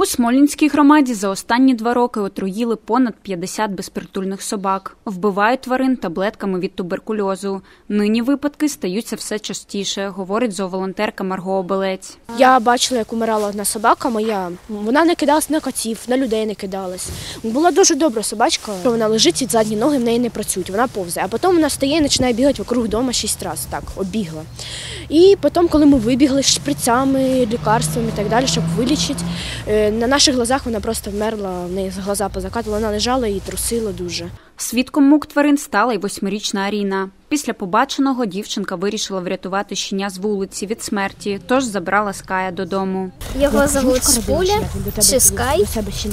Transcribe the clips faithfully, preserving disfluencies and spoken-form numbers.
У Смолінській громаді за останні два роки отруїли понад п'ятдесят безпритульних собак. Вбивають тварин таблетками від туберкульозу. Нині випадки стаються все частіше, говорить зооволонтерка Марго Обелець. Я бачила, як умирала одна собака моя. Вона не кидалась на котів, на людей не кидалась. Була дуже добра собачка. Вона лежить, і задні ноги в неї не працюють, вона повзає. А потім вона стає і починає бігати вокруг дому шість разів, так, обігла. І потім, коли ми вибігли з шприцями, лікарствами і так далі, щоб вилічити, на наших глазах вона просто вмерла, в неї глаза позакатували, вона лежала і трусила дуже. Свідком мук тварин стала й восьмирічна Аріна. Після побаченого дівчинка вирішила врятувати щеня з вулиці від смерті, тож забрала Ская додому. Його звуть Спуля, чи Скай.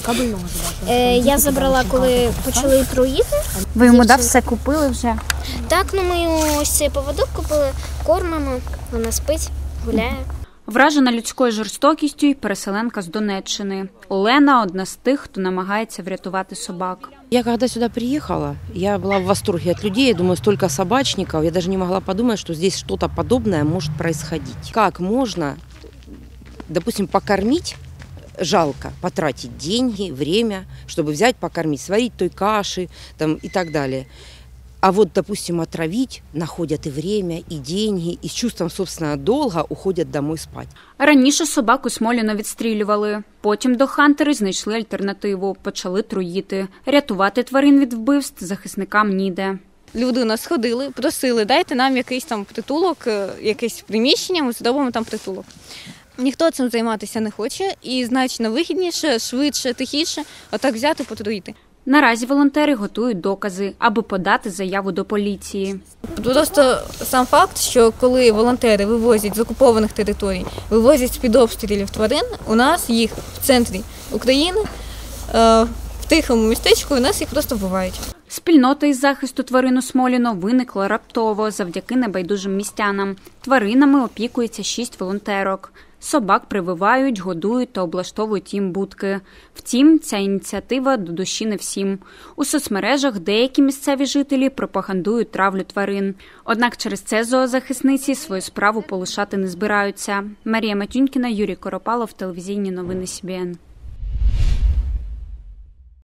Я забрала, коли почали труїти. Ви йому да, все купили вже? Так, ну ми йому ось цей поводок купили, кормимо, вона спить, гуляє. Вражена людською жорстокістю й переселенка з Донеччини. Олена – одна з тих, хто намагається врятувати собак. Я когда сюда приехала, я была в восторге от людей. Я думаю, столько собачников. Я даже не могла подумать, что здесь что-то подобное может происходить. Как можно, допустим, покормить, жалко потратить деньги, время, чтобы взять, покормить, сварить той каши там, и так далее. А вот, допустим, отравить, находят и время, и деньги, и с чувством собственного долга уходят домой спать. Раніше собак у Смоліно відстрілювали. Потім догхантери знайшли альтернативу, почали труїти. Рятувати тварин від вбивств захисникам ніде. Люди у нас ходили, просили, дайте нам якийсь там притулок, якесь приміщення, ми зробимо там притулок. Ніхто цим займатися не хоче і значно вигідніше, швидше, тихіше отак взяти, потруїти. Наразі волонтери готують докази, аби подати заяву до поліції. Просто сам факт, що коли волонтери вивозять з окупованих територій, вивозять з-під обстрілів тварин, у нас їх в центрі України, в тихому містечку, у нас їх просто вбивають. Спільнота із захисту тварин у Смоліно виникла раптово завдяки небайдужим містянам. Тваринами опікується шість волонтерок. Собак прививають, годують та облаштовують їм будки. Втім, ця ініціатива до душі не всім. У соцмережах деякі місцеві жителі пропагандують травлю тварин. Однак через це зоозахисниці свою справу полишати не збираються. Марія Матюнькіна, Юрій Коропалов, телевізійні новини Сі Бі Ен.